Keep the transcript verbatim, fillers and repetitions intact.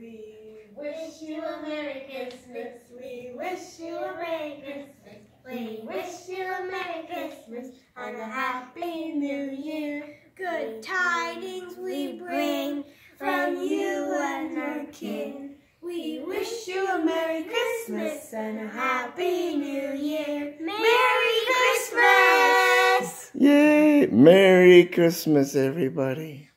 We wish you a Merry Christmas. We wish you a Merry Christmas. We wish you a Merry Christmas and a Happy New Year. Good tidings we bring from you and your kin. We wish you a Merry Christmas and a Happy New Year. Merry Christmas! Yay! Merry Christmas, everybody.